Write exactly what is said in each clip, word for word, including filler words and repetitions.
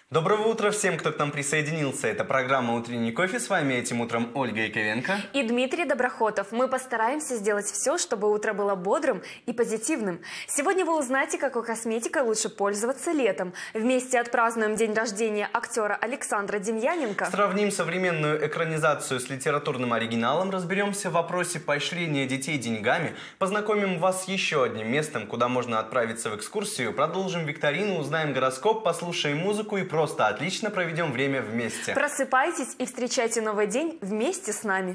Доброго утра всем, кто к нам присоединился. Это программа «Утренний кофе». С вами этим утром Ольга Яковенко и Дмитрий Доброхотов. Мы постараемся сделать все, чтобы утро было бодрым и позитивным. Сегодня вы узнаете, какой косметикой лучше пользоваться летом. Вместе отпразднуем день рождения актера Александра Демьяненко. Сравним современную экранизацию с литературным оригиналом, разберемся в вопросе поощрения детей деньгами, познакомим вас с еще одним местом, куда можно отправиться в экскурсию, продолжим викторину, узнаем гороскоп, послушаем музыку и просто отлично проведем время вместе. Просыпайтесь и встречайте новый день вместе с нами.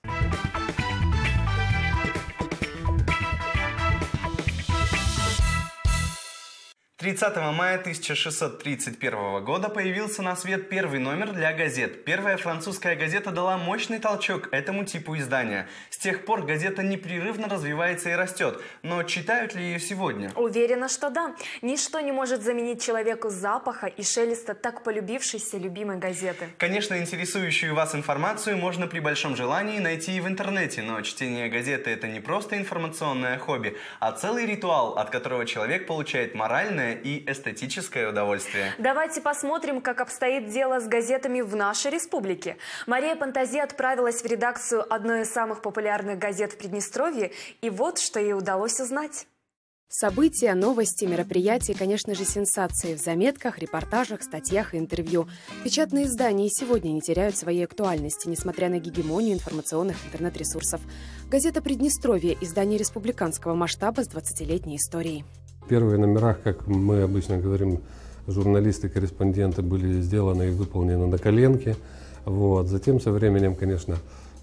тридцатого мая тысяча шестьсот тридцать первого года появился на свет первый номер для газет. Первая французская газета дала мощный толчок этому типу издания. С тех пор газета непрерывно развивается и растет. Но читают ли ее сегодня? Уверена, что да. Ничто не может заменить человеку запаха и шелеста так полюбившейся любимой газеты. Конечно, интересующую вас информацию можно при большом желании найти и в интернете, но чтение газеты – это не просто информационное хобби, а целый ритуал, от которого человек получает моральное и эстетическое удовольствие. Давайте посмотрим, как обстоит дело с газетами в нашей республике. Мария Пантази отправилась в редакцию одной из самых популярных газет в Приднестровье, и вот что ей удалось узнать. События, новости, мероприятия, конечно же, сенсации в заметках, репортажах, статьях и интервью. Печатные издания и сегодня не теряют своей актуальности, несмотря на гегемонию информационных интернет-ресурсов. Газета «Приднестровье» – издание республиканского масштаба с двадцатилетней историей. В первых номерах, как мы обычно говорим, журналисты, корреспонденты были сделаны и выполнены на коленке. Вот. Затем со временем, конечно,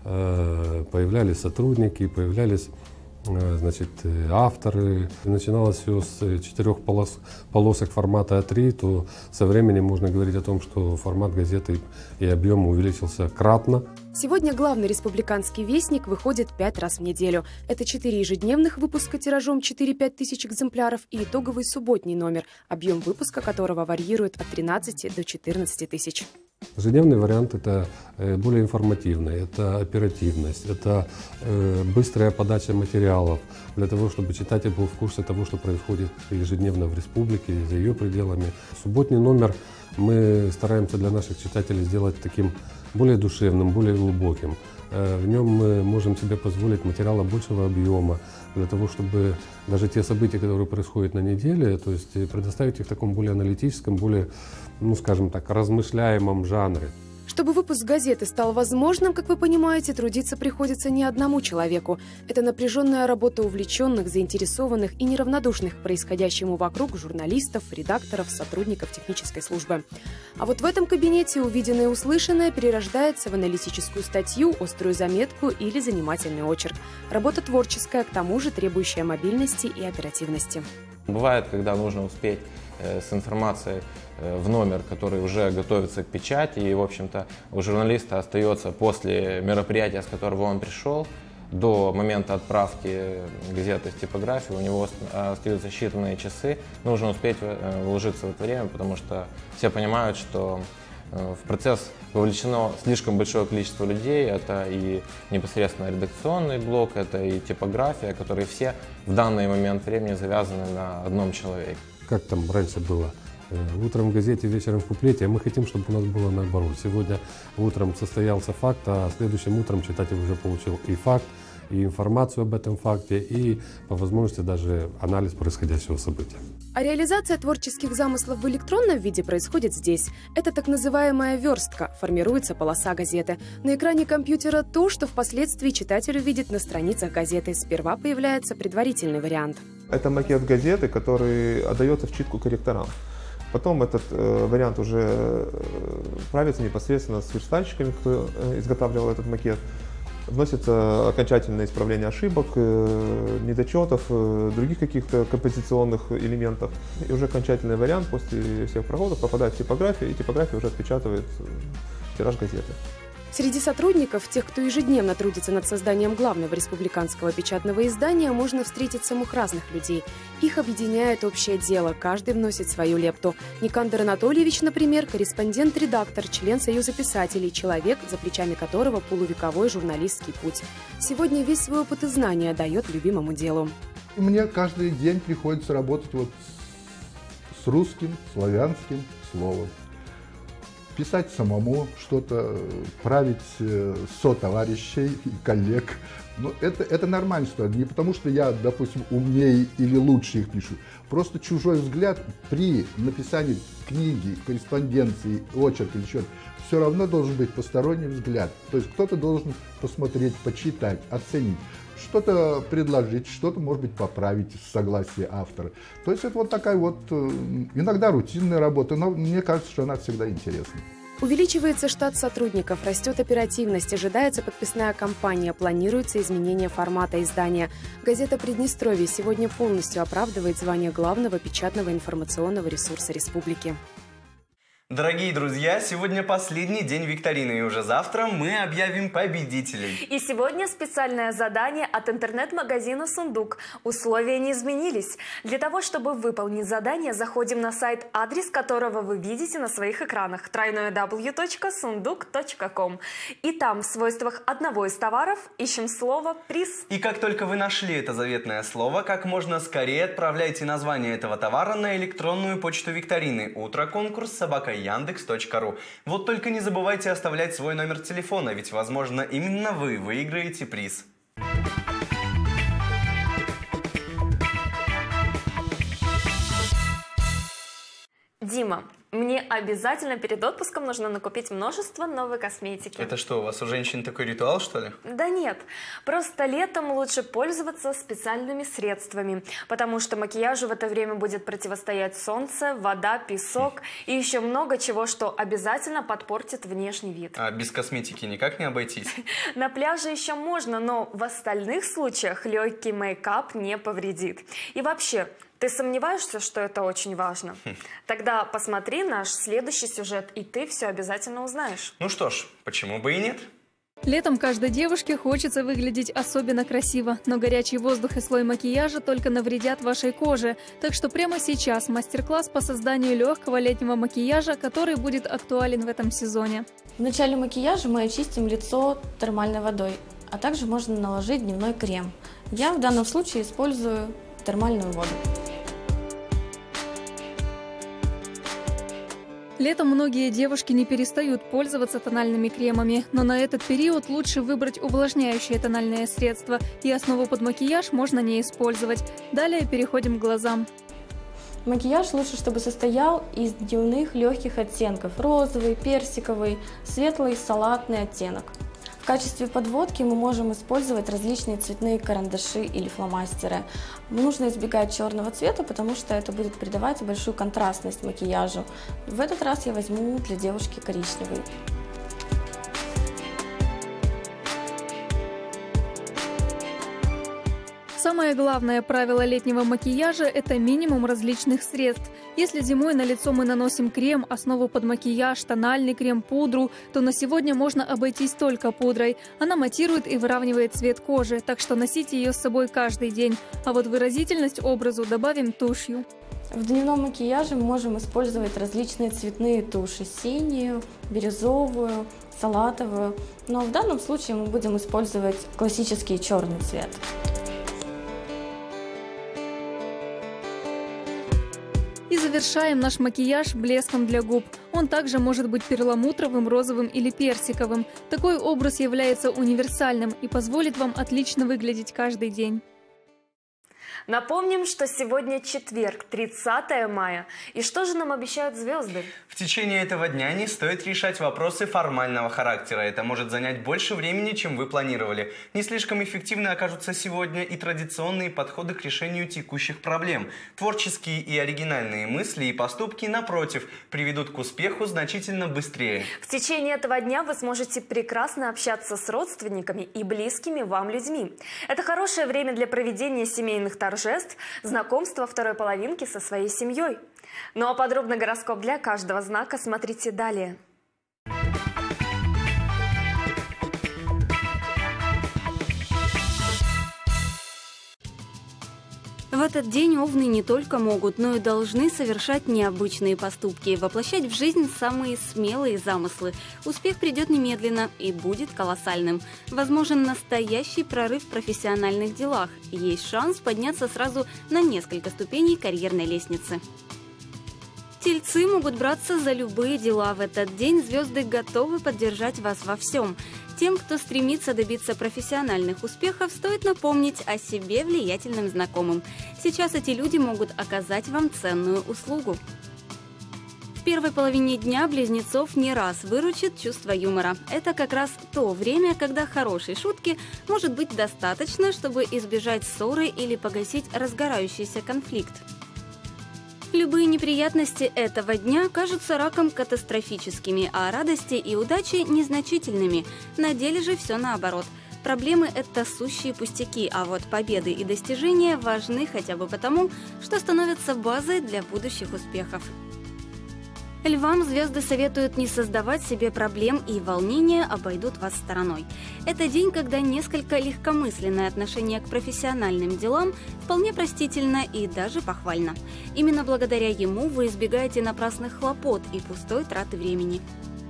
появлялись сотрудники, появлялись значит, авторы. И начиналось все с четырех полос, полосок формата а три, то со временем можно говорить о том, что формат газеты и объем увеличился кратно. Сегодня главный республиканский вестник выходит пять раз в неделю. Это четыре ежедневных выпуска тиражом четыре-пять тысяч экземпляров и итоговый субботний номер, объем выпуска которого варьирует от тринадцати до четырнадцати тысяч. Ежедневный вариант – это более информативный, это оперативность, это быстрая подача материалов для того, чтобы читатель был в курсе того, что происходит ежедневно в республике и за ее пределами. Субботний номер мы стараемся для наших читателей сделать таким более душевным, более глубоким. В нем мы можем себе позволить материала большего объема, для того, чтобы даже те события, которые происходят на неделе, то есть предоставить их в таком более аналитическом, более, ну скажем так, размышляемом жанре. Чтобы выпуск газеты стал возможным, как вы понимаете, трудиться приходится не одному человеку. Это напряженная работа увлеченных, заинтересованных и неравнодушных к происходящему вокруг журналистов, редакторов, сотрудников технической службы. А вот в этом кабинете увиденное и услышанное перерождается в аналитическую статью, острую заметку или занимательный очерк. Работа творческая, к тому же требующая мобильности и оперативности. Бывает, когда нужно успеть с информацией в номер, который уже готовится к печати, и, в общем-то, у журналиста остается после мероприятия, с которого он пришел, до момента отправки газеты в типографию, у него остаются считанные часы, нужно успеть вложиться в это время, потому что все понимают, что в процесс вовлечено слишком большое количество людей, это и непосредственно редакционный блок, это и типография, которые все в данный момент времени завязаны на одном человеке. Как там раньше было? Утром в газете, вечером в куплете, а мы хотим, чтобы у нас было наоборот. Сегодня утром состоялся факт, а следующим утром читатель уже получил и факт, и информацию об этом факте, и по возможности даже анализ происходящего события. А реализация творческих замыслов в электронном виде происходит здесь. Это так называемая верстка, формируется полоса газеты. На экране компьютера то, что впоследствии читатель увидит на страницах газеты. Сперва появляется предварительный вариант. Это макет газеты, который отдается в читку корректорам. Потом этот э, вариант уже э, правится непосредственно с верстальщиками, кто э, изготавливал этот макет. Вносится окончательное исправление ошибок, э, недочетов, э, других каких-то композиционных элементов. И уже окончательный вариант после всех проходов попадает в типографию, и типография уже отпечатывает тираж газеты. Среди сотрудников, тех, кто ежедневно трудится над созданием главного республиканского печатного издания, можно встретить самых разных людей. Их объединяет общее дело, каждый вносит свою лепту. Никандр Анатольевич, например, корреспондент-редактор, член Союза писателей, человек, за плечами которого полувековой журналистский путь. Сегодня весь свой опыт и знания дает любимому делу. Мне каждый день приходится работать вот с русским, славянским словом. писать самому что-то, править сотоварищей и коллег. Но это, это нормально, что не потому, что я, допустим, умнее или лучше их пишу. Просто чужой взгляд при написании книги, корреспонденции, очерка или чего-то, все равно должен быть посторонний взгляд. То есть кто-то должен посмотреть, почитать, оценить, что-то предложить, что-то, может быть, поправить с согласия автора. То есть это вот такая вот иногда рутинная работа, но мне кажется, что она всегда интересна. Увеличивается штат сотрудников, растет оперативность, ожидается подписная кампания, планируется изменение формата издания. Газета «Приднестровье» сегодня полностью оправдывает звание главного печатного информационного ресурса республики. Дорогие друзья, сегодня последний день викторины, и уже завтра мы объявим победителей. И сегодня специальное задание от интернет-магазина «Сундук». Условия не изменились. Для того, чтобы выполнить задание, заходим на сайт, адрес которого вы видите на своих экранах – дабл ю дабл ю дабл ю точка сундук точка ком. И там в свойствах одного из товаров ищем слово «приз». И как только вы нашли это заветное слово, как можно скорее отправляйте название этого товара на электронную почту викторины утроконкурс собака яндекс точка ру. Вот только не забывайте оставлять свой номер телефона, ведь, возможно, именно вы выиграете приз. Дима, мне обязательно перед отпуском нужно накупить множество новой косметики. Это что, у вас у женщин такой ритуал, что ли? Да нет, просто летом лучше пользоваться специальными средствами, потому что макияжу в это время будет противостоять солнце, вода, песок и еще много чего, что обязательно подпортит внешний вид. А без косметики никак не обойтись? На пляже еще можно, но в остальных случаях легкий мейкап не повредит. И вообще, ты сомневаешься, что это очень важно? Тогда посмотри наш следующий сюжет, и ты все обязательно узнаешь. Ну что ж, почему бы и нет? Летом каждой девушке хочется выглядеть особенно красиво, но горячий воздух и слой макияжа только навредят вашей коже. Так что прямо сейчас мастер-класс по созданию легкого летнего макияжа, который будет актуален в этом сезоне. В начале макияжа мы очистим лицо термальной водой, а также можно наложить дневной крем. Я в данном случае использую термальную воду. Летом многие девушки не перестают пользоваться тональными кремами, но на этот период лучше выбрать увлажняющее тональное средство, и основу под макияж можно не использовать. Далее переходим к глазам. Макияж лучше, чтобы состоял из дневных легких оттенков – розовый, персиковый, светлый, салатный оттенок. В качестве подводки мы можем использовать различные цветные карандаши или фломастеры. Нужно избегать черного цвета, потому что это будет придавать большую контрастность макияжу. В этот раз я возьму для девушки коричневый. Самое главное правило летнего макияжа – это минимум различных средств. Если зимой на лицо мы наносим крем, основу под макияж, тональный крем, пудру, то на сегодня можно обойтись только пудрой. Она матирует и выравнивает цвет кожи, так что носите ее с собой каждый день. А вот выразительность образу добавим тушью. В дневном макияже мы можем использовать различные цветные туши – синюю, бирюзовую, салатовую. Но в данном случае мы будем использовать классический черный цвет. И завершаем наш макияж блеском для губ. Он также может быть перламутровым, розовым или персиковым. Такой образ является универсальным и позволит вам отлично выглядеть каждый день. Напомним, что сегодня четверг, тридцатое мая. И что же нам обещают звезды? В течение этого дня не стоит решать вопросы формального характера. Это может занять больше времени, чем вы планировали. Не слишком эффективны окажутся сегодня и традиционные подходы к решению текущих проблем. Творческие и оригинальные мысли и поступки, напротив, приведут к успеху значительно быстрее. В течение этого дня вы сможете прекрасно общаться с родственниками и близкими вам людьми. Это хорошее время для проведения семейных торжеств, торжеств, знакомства второй половинки со своей семьей. Ну а подробный гороскоп для каждого знака смотрите далее. В этот день овны не только могут, но и должны совершать необычные поступки, воплощать в жизнь самые смелые замыслы. Успех придет немедленно и будет колоссальным. Возможен настоящий прорыв в профессиональных делах. Есть шанс подняться сразу на несколько ступеней карьерной лестницы. Тельцы могут браться за любые дела. В этот день звезды готовы поддержать вас во всем. Тем, кто стремится добиться профессиональных успехов, стоит напомнить о себе влиятельным знакомым. Сейчас эти люди могут оказать вам ценную услугу. В первой половине дня близнецов не раз выручит чувство юмора. Это как раз то время, когда хорошей шутки может быть достаточно, чтобы избежать ссоры или погасить разгорающийся конфликт. Любые неприятности этого дня кажутся раком катастрофическими, а радости и удачи незначительными. На деле же все наоборот. Проблемы – это сущие пустяки, а вот победы и достижения важны хотя бы потому, что становятся базой для будущих успехов. Львам звезды советуют не создавать себе проблем, и волнения обойдут вас стороной. Это день, когда несколько легкомысленное отношение к профессиональным делам вполне простительно и даже похвально. Именно благодаря ему вы избегаете напрасных хлопот и пустой траты времени.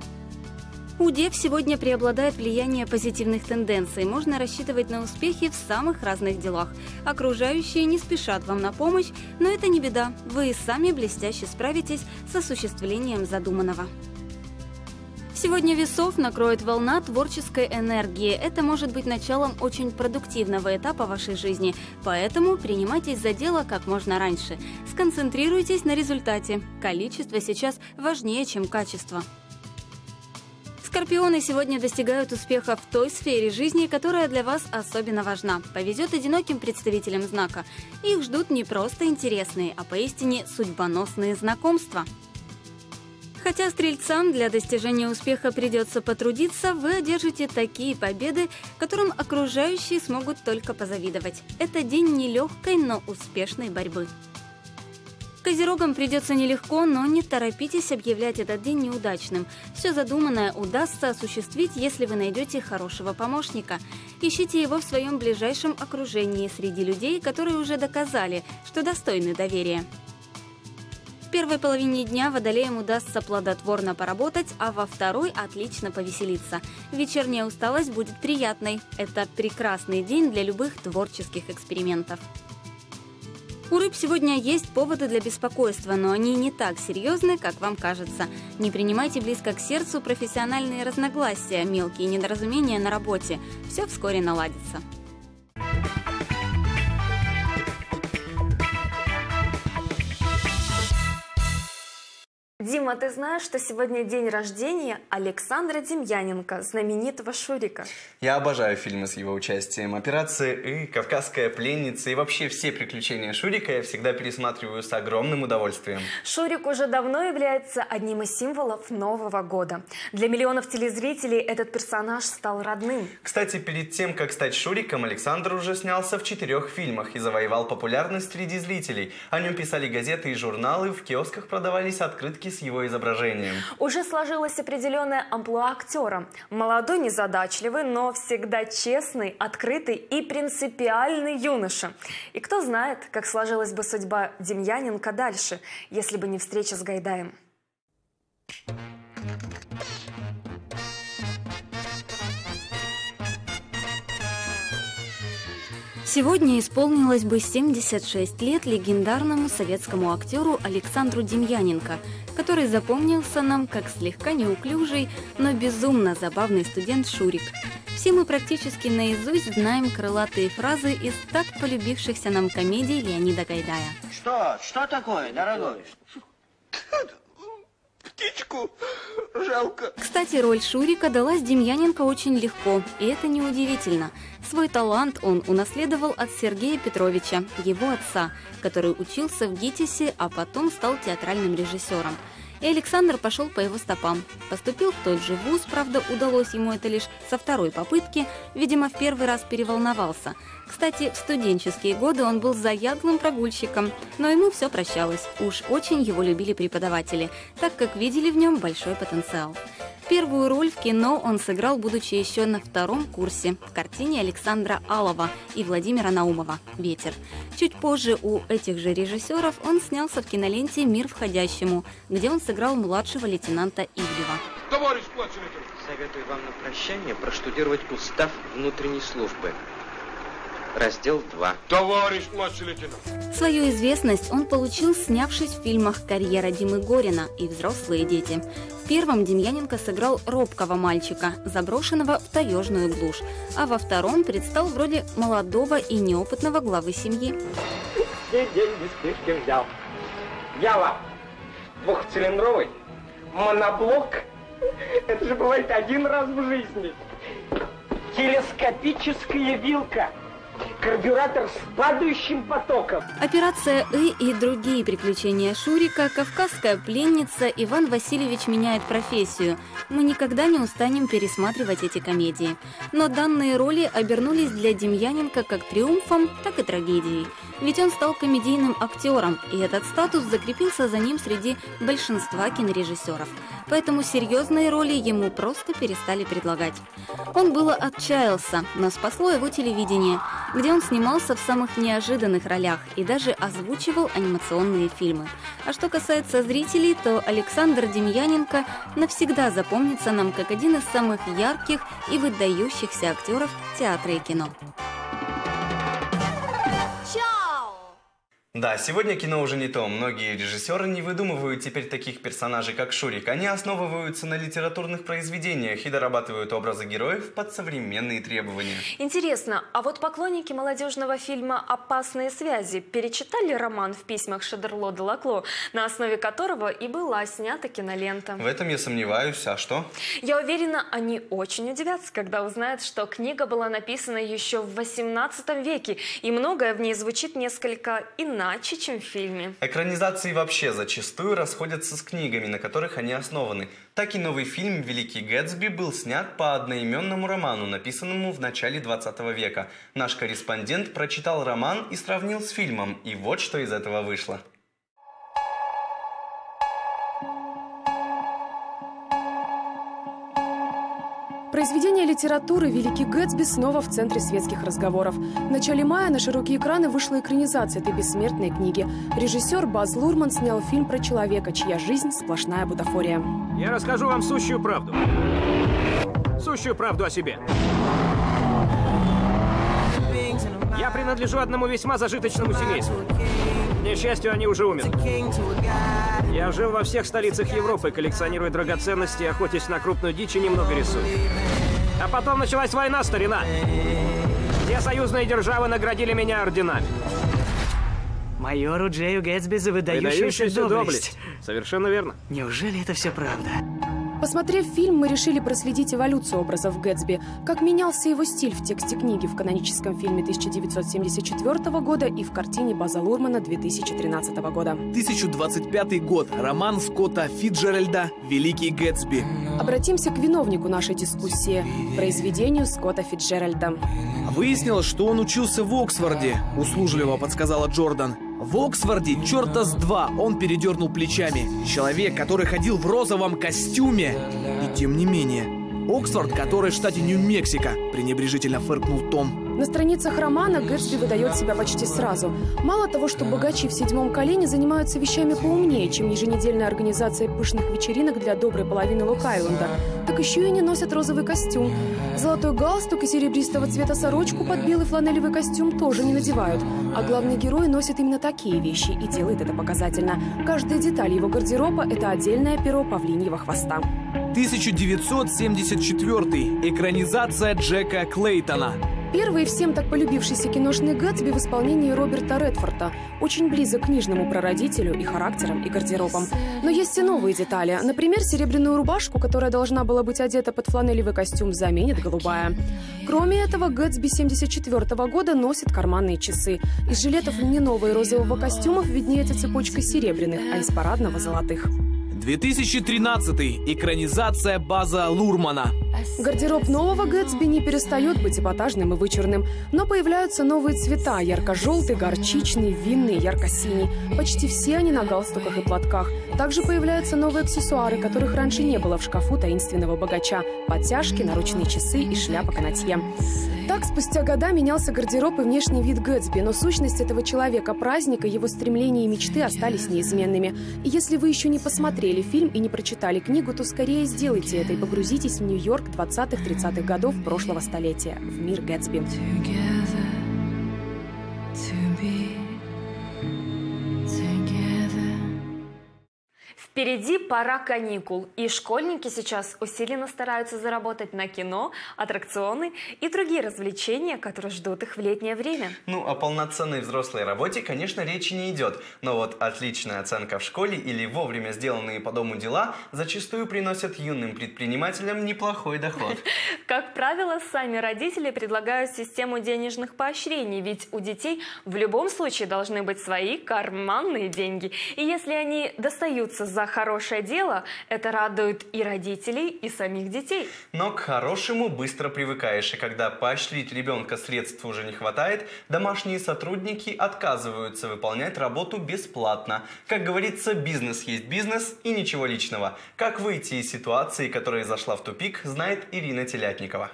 У Дев сегодня преобладает влияние позитивных тенденций. Можно рассчитывать на успехи в самых разных делах. Окружающие не спешат вам на помощь, но это не беда. Вы и сами блестяще справитесь с осуществлением задуманного. Сегодня Весов накроет волна творческой энергии. Это может быть началом очень продуктивного этапа вашей жизни. Поэтому принимайтесь за дело как можно раньше. Сконцентрируйтесь на результате. Количество сейчас важнее, чем качество. Скорпионы сегодня достигают успеха в той сфере жизни, которая для вас особенно важна. Повезет одиноким представителям знака. Их ждут не просто интересные, а поистине судьбоносные знакомства. Хотя стрельцам для достижения успеха придется потрудиться, вы одержите такие победы, которым окружающие смогут только позавидовать. Это день нелегкой, но успешной борьбы. Козерогам придется нелегко, но не торопитесь объявлять этот день неудачным. Все задуманное удастся осуществить, если вы найдете хорошего помощника. Ищите его в своем ближайшем окружении, среди людей, которые уже доказали, что достойны доверия. В первой половине дня водолеям удастся плодотворно поработать, а во второй отлично повеселиться. Вечерняя усталость будет приятной. Это прекрасный день для любых творческих экспериментов. У рыб сегодня есть поводы для беспокойства, но они не так серьезны, как вам кажется. Не принимайте близко к сердцу профессиональные разногласия, мелкие недоразумения на работе. Все вскоре наладится. Дима, ты знаешь, что сегодня день рождения Александра Демьяненко, знаменитого Шурика? Я обожаю фильмы с его участием. «Операция И», «Кавказская пленница» и вообще все приключения Шурика я всегда пересматриваю с огромным удовольствием. Шурик уже давно является одним из символов Нового года. Для миллионов телезрителей этот персонаж стал родным. Кстати, перед тем, как стать Шуриком, Александр уже снялся в четырех фильмах и завоевал популярность среди зрителей. О нем писали газеты и журналы, в киосках продавались открытки с его изображением. Уже сложилась определенная амплуа актера. Молодой, незадачливый, но всегда честный, открытый и принципиальный юноша. И кто знает, как сложилась бы судьба Демьяненко дальше, если бы не встреча с Гайдаем. Сегодня исполнилось бы семьдесят шесть лет легендарному советскому актеру Александру Демьяненко, который запомнился нам как слегка неуклюжий, но безумно забавный студент Шурик. Все мы практически наизусть знаем крылатые фразы из так полюбившихся нам комедий Леонида Гайдая. Что? Что такое, дорогой? Птичку жалко. Кстати, роль Шурика далась Демьяненко очень легко, и это неудивительно. Свой талант он унаследовал от Сергея Петровича, его отца, который учился в ГИТИСе, а потом стал театральным режиссером. И Александр пошел по его стопам. Поступил в тот же вуз, правда, удалось ему это лишь со второй попытки, видимо, в первый раз переволновался. Кстати, в студенческие годы он был заядлым прогульщиком, но ему все прощалось. Уж очень его любили преподаватели, так как видели в нем большой потенциал. Первую роль в кино он сыграл, будучи еще на втором курсе, в картине Александра Алова и Владимира Наумова «Ветер». Чуть позже у этих же режиссеров он снялся в киноленте «Мир входящему», где он сыграл младшего лейтенанта Ивлева. Товарищ младший лейтенант! Советую вам на прощание проштудировать устав внутренней службы. Раздел два. Товарищ младший лейтенант. Свою известность он получил, снявшись в фильмах «Карьера Димы Горина» и «Взрослые дети». В первом Демьяненко сыграл робкого мальчика, заброшенного в таежную глушь, а во втором предстал в роли молодого и неопытного главы семьи. Все деньги спешки взял. Ява, двухцилиндровый моноблок. Это же бывает один раз в жизни. Телескопическая вилка. Карбюратор с падающим потоком. Операция «И» и другие приключения Шурика, Кавказская пленница, Иван Васильевич меняет профессию. Мы никогда не устанем пересматривать эти комедии. Но данные роли обернулись для Демьяненко как триумфом, так и трагедией. Ведь он стал комедийным актером, и этот статус закрепился за ним среди большинства кинорежиссеров. Поэтому серьезные роли ему просто перестали предлагать. Он было отчаялся, но спасло его телевидение, где он снимался в самых неожиданных ролях и даже озвучивал анимационные фильмы. А что касается зрителей, то Александр Демьяненко навсегда запомнится нам как один из самых ярких и выдающихся актеров театра и кино. Да, сегодня кино уже не то. Многие режиссеры не выдумывают теперь таких персонажей, как Шурик. Они основываются на литературных произведениях и дорабатывают образы героев под современные требования. Интересно, а вот поклонники молодежного фильма «Опасные связи» перечитали роман в письмах Шодерло де Лакло, на основе которого и была снята кинолента? В этом я сомневаюсь. А что? Я уверена, они очень удивятся, когда узнают, что книга была написана еще в восемнадцатом веке, и многое в ней звучит несколько иначе. Иначе, чем в фильме. Экранизации вообще зачастую расходятся с книгами, на которых они основаны. Так и новый фильм «Великий Гэтсби» был снят по одноименному роману, написанному в начале двадцатого века. Наш корреспондент прочитал роман и сравнил с фильмом, и вот что из этого вышло. Произведение литературы «Великий Гэтсби» снова в центре светских разговоров. В начале мая на широкие экраны вышла экранизация этой бессмертной книги. Режиссер Баз Лурман снял фильм про человека, чья жизнь сплошная бутафория. Я расскажу вам сущую правду. Сущую правду о себе. Я принадлежу одному весьма зажиточному семейству. К несчастью, они уже умерли. Я жил во всех столицах Европы, коллекционируя драгоценности, охотясь на крупную дичь и немного рисуя. А потом началась война, старина. Все союзные державы наградили меня орденами. Майору Джею Гэтсби за выдающуюся, выдающуюся доблесть. доблесть. Совершенно верно. Неужели это все правда? Посмотрев фильм, мы решили проследить эволюцию образов Гэтсби, как менялся его стиль в тексте книги в каноническом фильме тысяча девятьсот семьдесят четвёртого года и в картине База Лурмана две тысячи тринадцатого года. тысяча двадцать пятый год. Роман Скотта Фицджеральда «Великий Гэтсби». Обратимся к виновнику нашей дискуссии – произведению Скотта Фицджеральда. Выяснилось, что он учился в Оксфорде, услужливо подсказала Джордан. В Оксфорде черта с два, он передернул плечами. Человек, который ходил в розовом костюме. И тем не менее. Оксфорд, который в штате Нью-Мексико, пренебрежительно фыркнул Том. На страницах романа Гэтсби выдает себя почти сразу. Мало того, что богачи в седьмом колене занимаются вещами поумнее, чем еженедельная организация пышных вечеринок для доброй половины Лок-Айленда, так еще и не носят розовый костюм. Золотой галстук и серебристого цвета сорочку под белый фланелевый костюм тоже не надевают. А главный герой носит именно такие вещи и делает это показательно. Каждая деталь его гардероба – это отдельное перо павлиньего хвоста. тысяча девятьсот семьдесят четвёртый. Экранизация Джека Клейтона. Первый всем так полюбившийся киношный Гэтсби в исполнении Роберта Редфорда очень близок к книжному прародителю и характером, и гардеробом. Но есть и новые детали. Например, серебряную рубашку, которая должна была быть одета под фланелевый костюм, заменит голубая. Кроме этого, Гэтсби семьдесят четвёртого года носит карманные часы. Из жилетов льняного и розового костюмов виднеется цепочка серебряных, а из парадного – золотых. две тысячи тринадцатый. Экранизация База Лурмана. Гардероб нового Гэтсби не перестает быть эпатажным и вычурным, но появляются новые цвета – ярко-желтый, горчичный, винный, ярко-синий. Почти все они на галстуках и платках. Также появляются новые аксессуары, которых раньше не было в шкафу таинственного богача – подтяжки, наручные часы и шляпа канатье. Так, спустя года менялся гардероб и внешний вид Гэтсби, но сущность этого человека, праздника, его стремления и мечты остались неизменными. И если вы еще не посмотрели фильм и не прочитали книгу, то скорее сделайте это и погрузитесь в Нью-Йорк двадцатых-тридцатых годов прошлого столетия, в мир Гэтсби. Впереди пора каникул, и школьники сейчас усиленно стараются заработать на кино, аттракционы и другие развлечения, которые ждут их в летнее время. Ну, о полноценной взрослой работе, конечно, речи не идет. Но вот отличная оценка в школе или вовремя сделанные по дому дела зачастую приносят юным предпринимателям неплохой доход. Как правило, сами родители предлагают систему денежных поощрений, ведь у детей в любом случае должны быть свои карманные деньги. И если они достаются за хорошее дело, это радует и родителей, и самих детей. Но к хорошему быстро привыкаешь, и когда поощрить ребенка средств уже не хватает, домашние сотрудники отказываются выполнять работу бесплатно. Как говорится, бизнес есть бизнес и ничего личного. Как выйти из ситуации, которая зашла в тупик, знает Ирина Телятникова.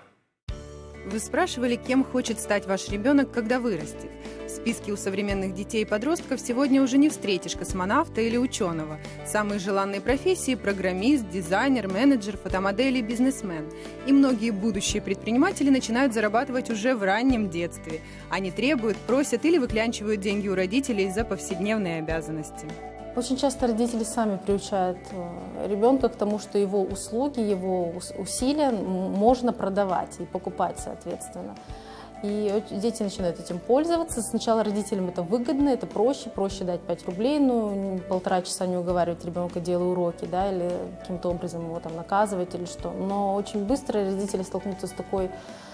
Вы спрашивали, кем хочет стать ваш ребенок, когда вырастет. В списке у современных детей и подростков сегодня уже не встретишь космонавта или ученого. Самые желанные профессии – программист, дизайнер, менеджер, фотомодель и бизнесмен. И многие будущие предприниматели начинают зарабатывать уже в раннем детстве. Они требуют, просят или выклянчивают деньги у родителей за повседневные обязанности. Очень часто родители сами приучают ребенка к тому, что его услуги, его усилия можно продавать и покупать, соответственно. И дети начинают этим пользоваться. Сначала родителям это выгодно, это проще, проще дать пять рублей, ну, полтора часа не уговаривать ребенка, делай уроки, да, или каким-то образом его там наказывать или что. Но очень быстро родители столкнутся с такой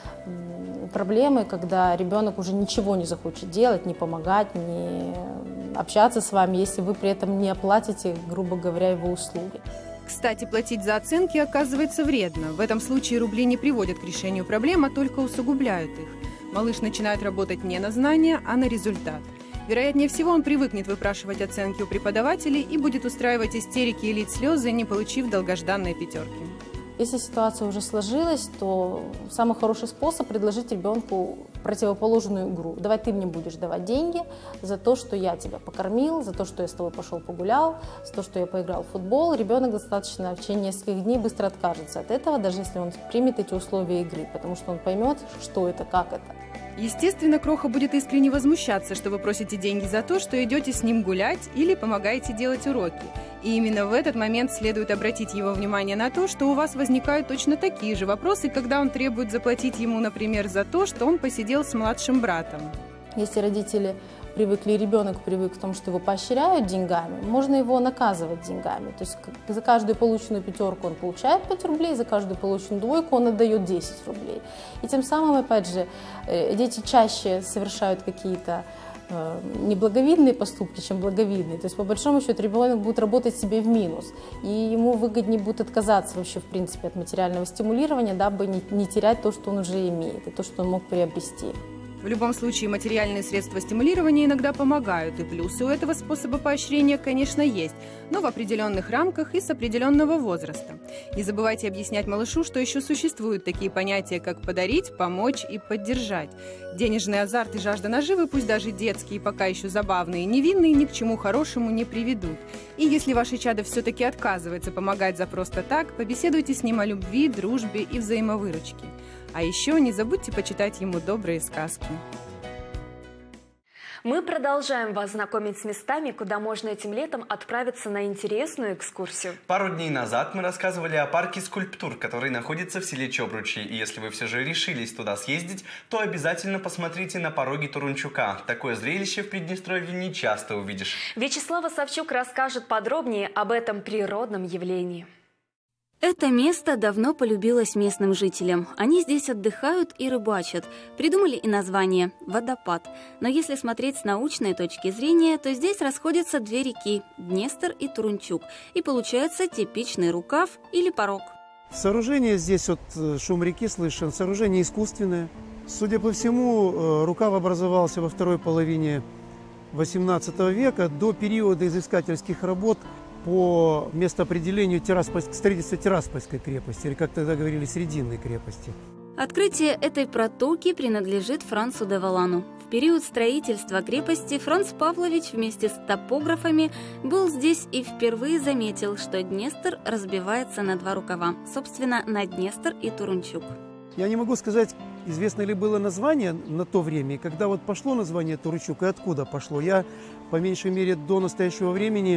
проблемой, когда ребенок уже ничего не захочет делать, не помогать, не общаться с вами, если вы при этом не оплатите, грубо говоря, его услуги. Кстати, платить за оценки оказывается вредно. В этом случае рубли не приводят к решению проблем, а только усугубляют их. Малыш начинает работать не на знания, а на результат. Вероятнее всего, он привыкнет выпрашивать оценки у преподавателей и будет устраивать истерики и лить слезы, не получив долгожданные пятерки. Если ситуация уже сложилась, то самый хороший способ – предложить ребенку противоположную игру. Давай ты мне будешь давать деньги за то, что я тебя покормил, за то, что я с тобой пошел погулял, за то, что я поиграл в футбол. Ребенок достаточно в течение нескольких дней быстро откажется от этого, даже если он примет эти условия игры, потому что он поймет, что это, как это. Естественно, Кроха будет искренне возмущаться, что вы просите деньги за то, что идете с ним гулять или помогаете делать уроки. И именно в этот момент следует обратить его внимание на то, что у вас возникают точно такие же вопросы, когда он требует заплатить ему, например, за то, что он посидел с младшим братом. Если родители привыкли, ребенок привык к тому, что его поощряют деньгами, можно его наказывать деньгами. То есть за каждую полученную пятерку он получает пять рублей, за каждую полученную двойку он отдает десять рублей. И тем самым, опять же, дети чаще совершают какие-то неблаговидные поступки, чем благовидные. То есть, по большому счету, ребенок будет работать себе в минус. И ему выгоднее будет отказаться вообще, в принципе, от материального стимулирования, дабы не, не терять то, что он уже имеет, и то, что он мог приобрести. В любом случае, материальные средства стимулирования иногда помогают, и плюсы у этого способа поощрения, конечно, есть, но в определенных рамках и с определенного возраста. Не забывайте объяснять малышу, что еще существуют такие понятия, как подарить, помочь и поддержать. Денежный азарт и жажда наживы, пусть даже детские, пока еще забавные и невинные, ни к чему хорошему не приведут. И если ваше чадо все-таки отказывается помогать за просто так, побеседуйте с ним о любви, дружбе и взаимовыручке. А еще не забудьте почитать ему добрые сказки. Мы продолжаем вас знакомить с местами, куда можно этим летом отправиться на интересную экскурсию. Пару дней назад мы рассказывали о парке скульптур, который находится в селе Чобручи. И если вы все же решились туда съездить, то обязательно посмотрите на пороги Турунчука. Такое зрелище в Приднестровье не часто увидишь. Вячеслава Савчук расскажет подробнее об этом природном явлении. Это место давно полюбилось местным жителям. Они здесь отдыхают и рыбачат. Придумали и название – «Водопад». Но если смотреть с научной точки зрения, то здесь расходятся две реки – Днестр и Турунчук. И получается типичный рукав или порог. Сооружение здесь, вот шум реки слышен, сооружение искусственное. Судя по всему, рукав образовался во второй половине восемнадцатого века, до периода изыскательских работ по местоопределению Тираспольск... строительства Тираспольской крепости, или, как тогда говорили, Срединной крепости. Открытие этой протоки принадлежит Францу де Валану. В период строительства крепости Франц Павлович вместе с топографами был здесь и впервые заметил, что Днестр разбивается на два рукава, собственно, на Днестр и Турунчук. Я не могу сказать, известно ли было название на то время, и когда вот пошло название Турунчук, и откуда пошло. Я, по меньшей мере, до настоящего времени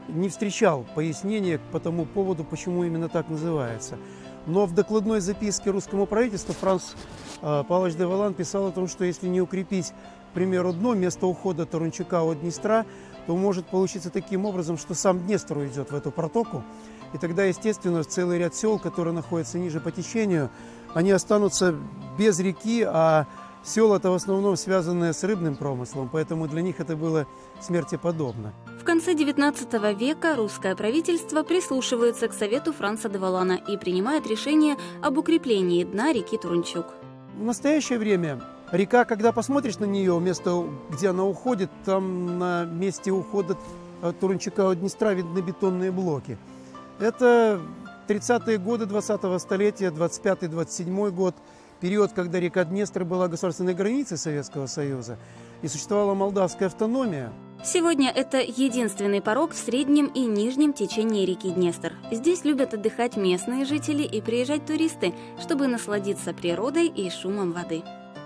не встречал пояснения по тому поводу, почему именно так называется. Но в докладной записке русскому правительству Франц э, Павлович де Валан писал о том, что если не укрепить, к примеру, дно, место ухода Тарунчука от Днестра, то может получиться таким образом, что сам Днестр уйдет в эту протоку. И тогда, естественно, целый ряд сел, которые находятся ниже по течению, они останутся без реки, а села это в основном связанные с рыбным промыслом, поэтому для них это было смерти подобно. В конце девятнадцатого века русское правительство прислушивается к совету Франца де Валана и принимает решение об укреплении дна реки Турунчук. В настоящее время река, когда посмотришь на нее, место, где она уходит, там на месте ухода Турунчука от Днестра видны бетонные блоки. Это тридцатые годы двадцатого столетия, двадцать пятый — двадцать седьмой год, период, когда река Днестр была государственной границей Советского Союза и существовала молдавская автономия. Сегодня это единственный порог в среднем и нижнем течении реки Днестр. Здесь любят отдыхать местные жители и приезжать туристы, чтобы насладиться природой и шумом воды.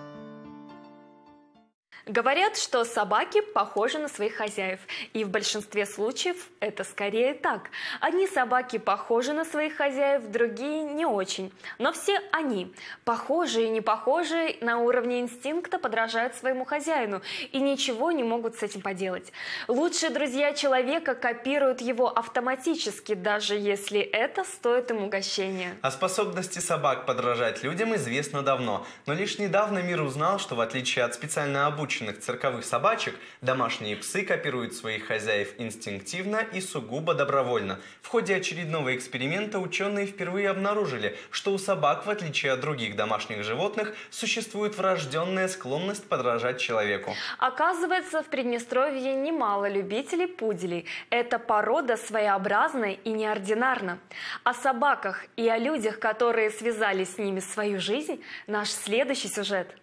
Говорят, что собаки похожи на своих хозяев, и в большинстве случаев это скорее так. Одни собаки похожи на своих хозяев, другие не очень. Но все они, похожие и не похожие, на уровне инстинкта подражают своему хозяину и ничего не могут с этим поделать. Лучшие друзья человека копируют его автоматически, даже если это стоит им угощения. О способности собак подражать людям известно давно, но лишь недавно мир узнал, что в отличие от специально обученных цирковых собачек, домашние псы копируют своих хозяев инстинктивно и сугубо добровольно. В ходе очередного эксперимента ученые впервые обнаружили, что у собак, в отличие от других домашних животных, существует врожденная склонность подражать человеку. Оказывается, в Приднестровье немало любителей пуделей. Эта порода своеобразная и неординарна. О собаках и о людях, которые связали с ними свою жизнь, наш следующий сюжет.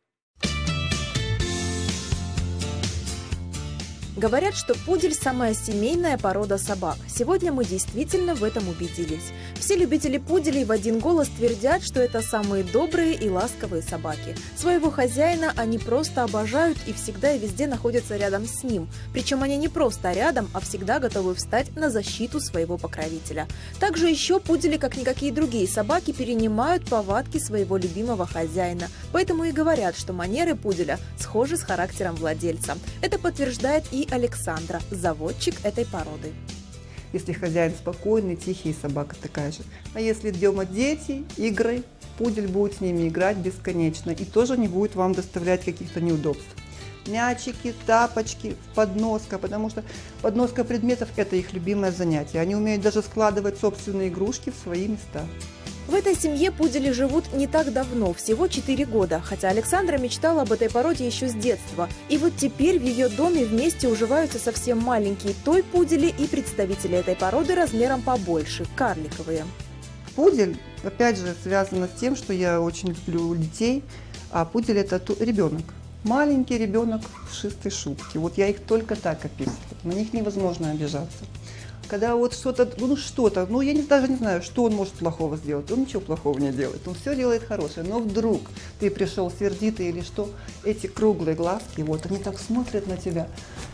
Говорят, что пудель – самая семейная порода собак. Сегодня мы действительно в этом убедились. Все любители пуделей в один голос твердят, что это самые добрые и ласковые собаки. Своего хозяина они просто обожают и всегда и везде находятся рядом с ним. Причем они не просто рядом, а всегда готовы встать на защиту своего покровителя. Также еще пудели, как никакие другие собаки, перенимают повадки своего любимого хозяина. Поэтому и говорят, что манеры пуделя схожи с характером владельца. Это подтверждает и Александра, заводчик этой породы. Если хозяин спокойный, тихий, собака такая же. А если дома дети, игры, пудель будет с ними играть бесконечно и тоже не будет вам доставлять каких-то неудобств. Мячики, тапочки, подноска, потому что подноска предметов – это их любимое занятие. Они умеют даже складывать собственные игрушки в свои места. В этой семье пудели живут не так давно, всего четыре года, хотя Александра мечтала об этой породе еще с детства. И вот теперь в ее доме вместе уживаются совсем маленькие той пудели и представители этой породы размером побольше, карликовые. Пудель, опять же, связано с тем, что я очень люблю детей, а пудель – это ребенок. Маленький ребенок в пушистой шубке. Вот я их только так описываю, на них невозможно обижаться. Когда вот что-то, ну что-то, ну я не, даже не знаю, что он может плохого сделать. Он ничего плохого не делает, он все делает хорошее. Но вдруг ты пришел сердитый или что, эти круглые глазки, вот они так смотрят на тебя.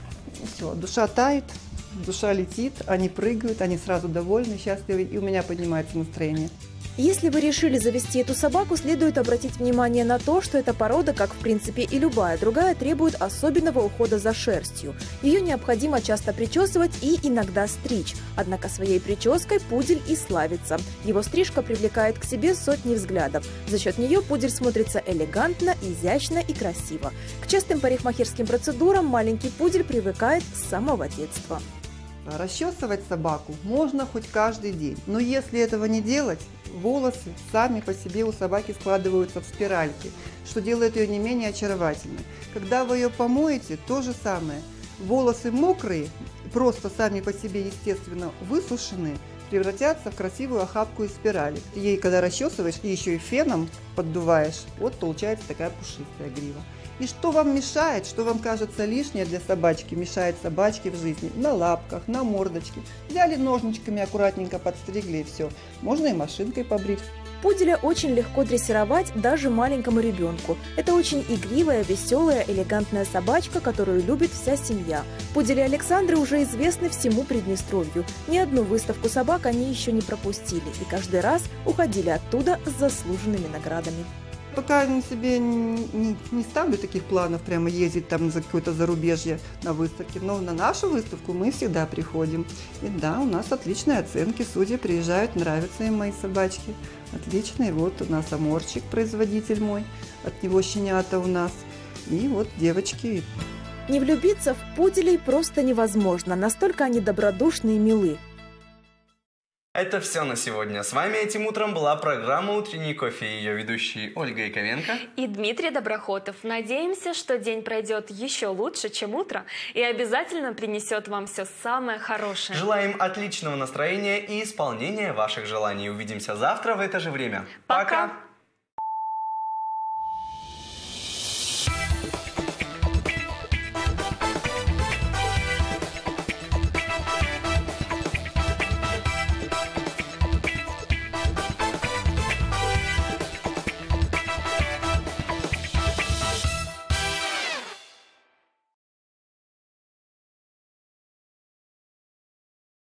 Все, душа тает, душа летит, они прыгают, они сразу довольны, счастливы, и у меня поднимается настроение. Если вы решили завести эту собаку, следует обратить внимание на то, что эта порода, как в принципе и любая другая, требует особенного ухода за шерстью. Ее необходимо часто причесывать и иногда стричь. Однако своей прической пудель и славится. Его стрижка привлекает к себе сотни взглядов. За счет нее пудель смотрится элегантно, изящно и красиво. К частым парикмахерским процедурам маленький пудель привыкает с самого детства. Расчесывать собаку можно хоть каждый день, но если этого не делать, волосы сами по себе у собаки складываются в спиральки, что делает ее не менее очаровательной. Когда вы ее помоете, то же самое. Волосы мокрые, просто сами по себе естественно высушенные, превратятся в красивую охапку из спирали. Ей, когда расчесываешь и еще и феном поддуваешь, вот получается такая пушистая грива. И что вам мешает, что вам кажется лишнее для собачки, мешает собачке в жизни? На лапках, на мордочке. Взяли ножничками, аккуратненько подстригли и все. Можно и машинкой побрить. Пуделя очень легко дрессировать даже маленькому ребенку. Это очень игривая, веселая, элегантная собачка, которую любит вся семья. Пудели Александры уже известны всему Приднестровью. Ни одну выставку собак они еще не пропустили и каждый раз уходили оттуда с заслуженными наградами. Пока я себе не, не, не ставлю таких планов, прямо ездить там за какое-то зарубежье на выставке, но на нашу выставку мы всегда приходим. И да, у нас отличные оценки, судьи приезжают, нравятся им мои собачки. Отличные, вот у нас Аморчик, производитель мой, от него щенята у нас, и вот девочки. Не влюбиться в пуделей просто невозможно, настолько они добродушны и милы. Это все на сегодня. С вами этим утром была программа «Утренний кофе» и ее ведущие Ольга Яковенко и Дмитрий Доброхотов. Надеемся, что день пройдет еще лучше, чем утро, и обязательно принесет вам все самое хорошее. Желаем отличного настроения и исполнения ваших желаний. Увидимся завтра в это же время. Пока! Пока.